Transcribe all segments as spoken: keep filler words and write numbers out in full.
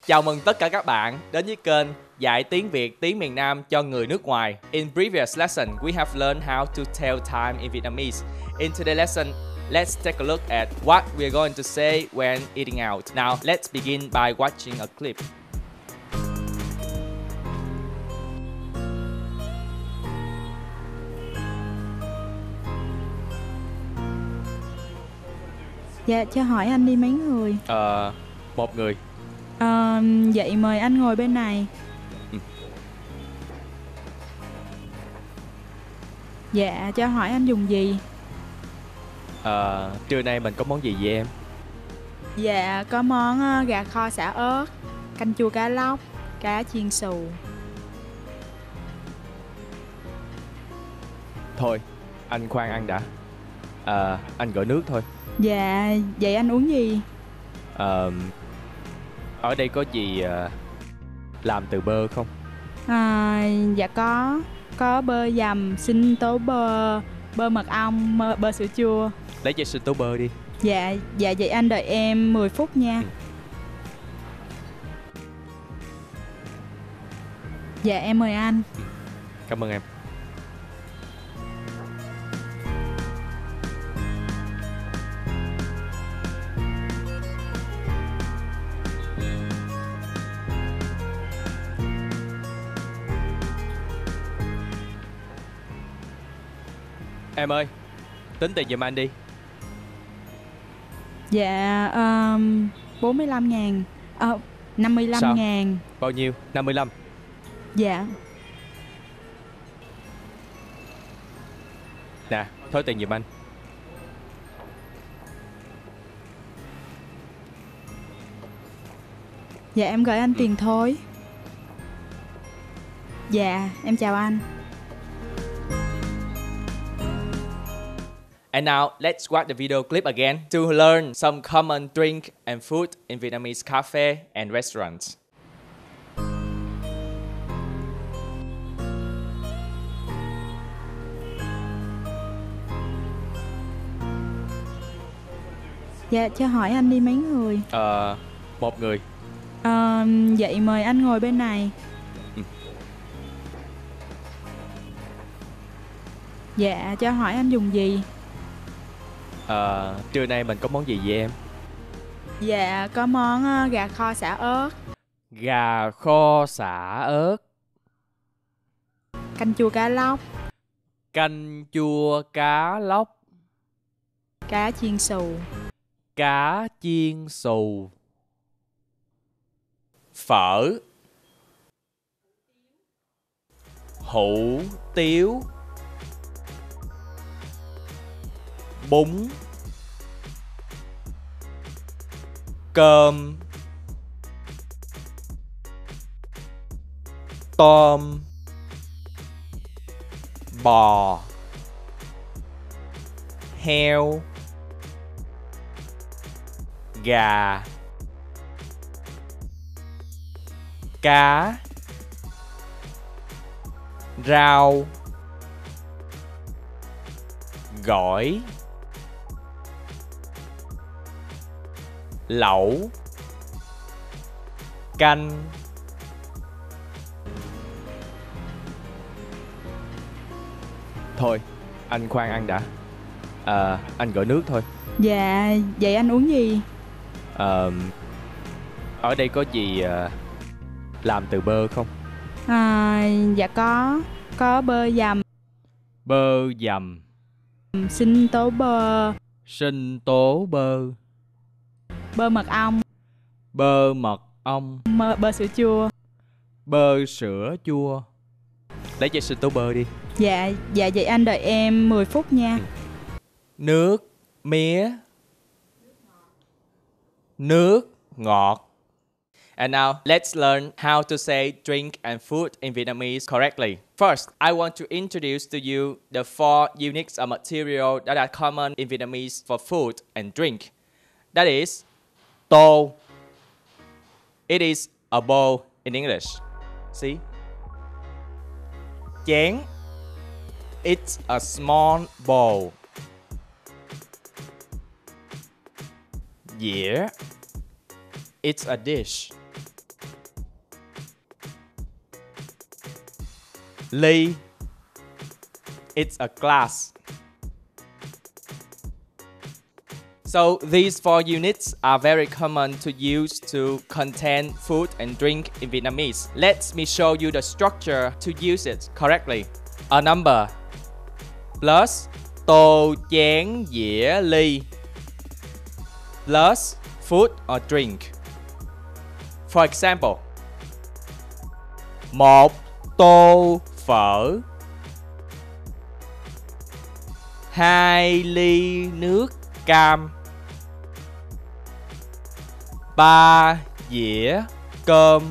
Chào mừng tất cả các bạn đến với kênh dạy tiếng Việt tiếng miền Nam cho người nước ngoài. In previous lesson, we have learned how to tell time in Vietnamese. In today's lesson, let's take a look at what we're going to say when eating out. Now, let's begin by watching a clip. Dạ, cho hỏi anh đi mấy người? Ờ, một người. Ờ, vậy mời anh ngồi bên này. Ừ. Dạ, cho hỏi anh dùng gì? Ờ, trưa nay mình có món gì vậy em? Dạ, có món ờ, gà kho xả ớt, canh chua cá lóc, cá chiên xù. Thôi, anh khoan ăn đã. Ờ, anh gọi nước thôi. Dạ, vậy anh uống gì? Ờ, ở đây có gì ờ, làm từ bơ không? À, dạ có, có bơ dầm, sinh tố bơ, bơ mật ong, bơ, bơ sữa chua. Lấy chai sinh tố bơ đi. Dạ, dạ vậy anh đợi em mười phút nha. Ừ. Dạ em mời anh. Cảm ơn em. Em ơi, tính tiền giùm anh đi. Dạ, um, bốn mươi lăm ngàn, ờ, năm mươi lăm Sao? ngàn. Bao nhiêu? năm mươi lăm. Dạ. Nè, thôi tiền giùm anh. Dạ em gửi anh Ừ. tiền thôi. Dạ, em chào anh. And now, let's watch the video clip again to learn some common drink and food in Vietnamese cafe and restaurants. Dạ, cho hỏi anh đi mấy người? Ờ, một người. Ờ, vậy mời anh ngồi bên này. Ừ. Dạ, cho hỏi anh dùng gì? Ờ, trưa nay mình có món gì vậy em? Dạ, có món ờ, gà kho xả ớt, Gà kho xả ớt, canh chua cá lóc, canh chua cá lóc, cá chiên xù. cá chiên xù, phở, hủ tiếu, bún, cơm, tôm, bò, heo, gà, cá, rau, gỏi, lẩu, canh. Thôi, anh khoan ăn đã. Ờ, anh gọi nước thôi. Dạ, vậy anh uống gì? Ờ, ở đây có gì ờ, làm từ bơ không? À, dạ có, có bơ dầm, Bơ dầm, sinh tố bơ, sinh tố bơ, bơ mật ong, bơ mật ong, bơ, bơ sữa chua. bơ sữa chua. Lấy chai sinh tố bơ đi. Dạ, dạ vậy anh đợi em mười phút nha. Ừ. Nước mía, nước ngọt. And now, let's learn how to say drink and food in Vietnamese correctly. First, I want to introduce to you the four units of material that are common in Vietnamese for food and drink. That is, tô. It is a bowl in English. See? Chén. It's a small bowl. Dĩa. It's a dish. ly, it's a glass. So these four units are very common to use to contain food and drink in Vietnamese. Let me show you the structure to use it correctly. A number plus tô, chén, dĩa, ly plus food or drink. For example, một tô phở, hai ly nước cam, ba dĩa cơm,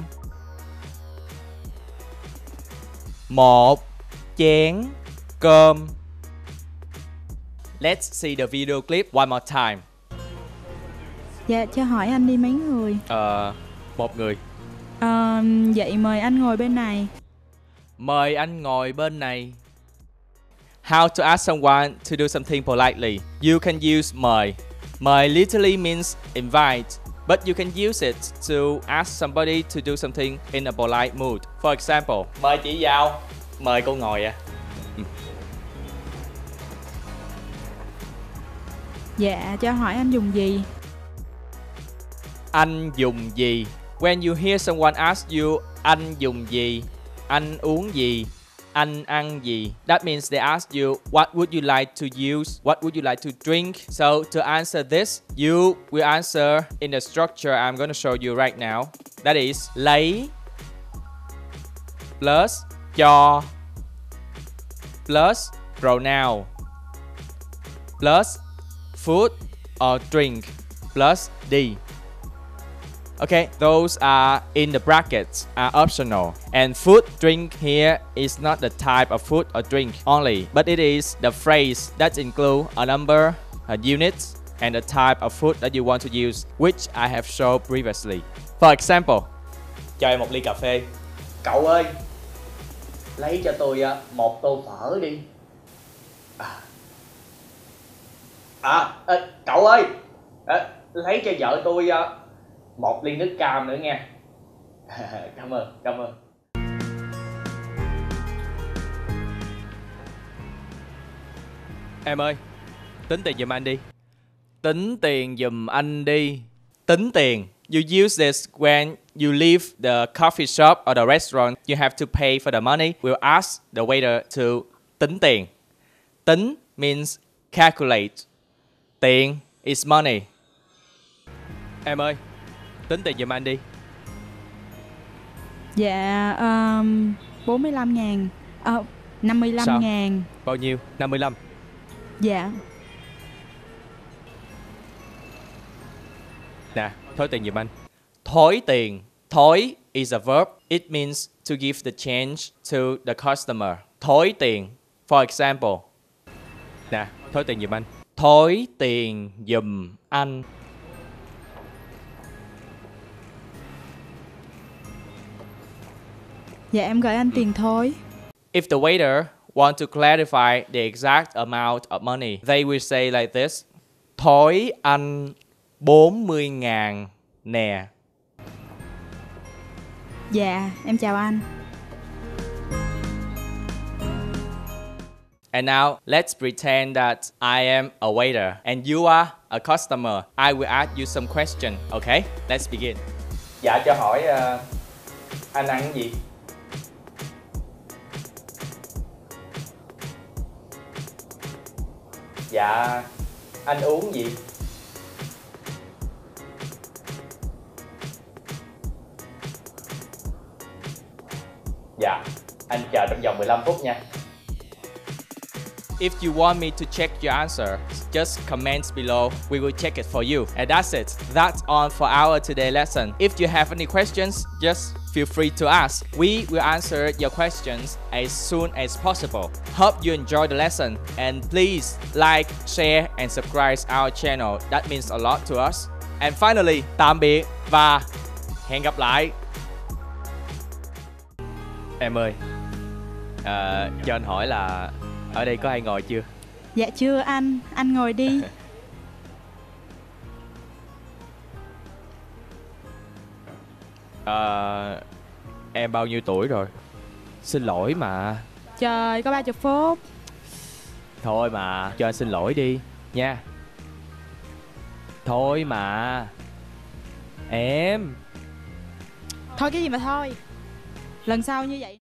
một chén cơm. Let's see the video clip one more time. Dạ, cho hỏi anh đi mấy người? Ờ, một người. Ờ, vậy mời anh ngồi bên này. Mời anh ngồi bên này. How to ask someone to do something politely. You can use mời. Mời literally means invite, but you can use it to ask somebody to do something in a polite mood. For example, mời chị vào. Mời cô ngồi à. Dạ, cho hỏi anh dùng gì? Anh dùng gì? When you hear someone ask you anh dùng gì, anh uống gì, anh ăn gì, that means they ask you what would you like to use, what would you like to drink. So to answer this, you will answer in the structure I'm going to show you right now. That is lấy plus cho plus pronoun plus food or drink plus D. Okay, those are in the brackets, are optional. And food, drink here is not the type of food or drink only, but it is the phrase that include a number, a unit, and the type of food that you want to use, which I have shown previously. For example, cho em một ly cà phê. Cậu ơi, lấy cho tôi một tô phở đi. À, à, à cậu ơi, à, lấy cho vợ tôi một ly nước cam nữa nha. Cảm ơn, cảm ơn. Em ơi, tính tiền giùm anh đi. Tính tiền giùm anh đi. Tính tiền. You use this when you leave the coffee shop or the restaurant. You have to pay for the money. We'll ask the waiter to tính tiền. Tính means calculate. Tiền is money. Em ơi, tính tiền giùm anh đi. Dạ, um, bốn mươi lăm ngàn. À, năm mươi lăm ngàn. Bao nhiêu? năm mươi lăm. Dạ. Nè, thối tiền giùm anh. Thối tiền. Thối is a verb. It means to give the change to the customer. Thối tiền. For example. Nè, thối tiền giùm anh. Thối tiền giùm anh. Dạ, em gửi anh tiền thối. If the waiter want to clarify the exact amount of money, they will say like this. Thối anh bốn mươi ngàn nè. Dạ, em chào anh. And now let's pretend that I am a waiter and you are a customer. I will ask you some question, okay? Let's begin. Dạ, cho hỏi uh, anh ăn cái gì? Dạ, anh uống gì? Dạ, anh chờ trong vòng mười lăm phút nha. If you want me to check your answer, just comment below. We will check it for you. And that's it. That's all for our today lesson. If you have any questions, just feel free to ask. We will answer your questions as soon as possible. Hope you enjoy the lesson. And please like, share and subscribe our channel. That means a lot to us. And finally, tạm biệt và hẹn gặp lại. Em ơi, à, cho anh hỏi là ở đây có ai ngồi chưa? Dạ chưa anh, anh ngồi đi. À, em bao nhiêu tuổi rồi? Xin lỗi mà Trời, có ba mươi phút. Thôi mà, cho anh xin lỗi đi nha. Thôi mà. Em. Thôi cái gì mà thôi. Lần sau như vậy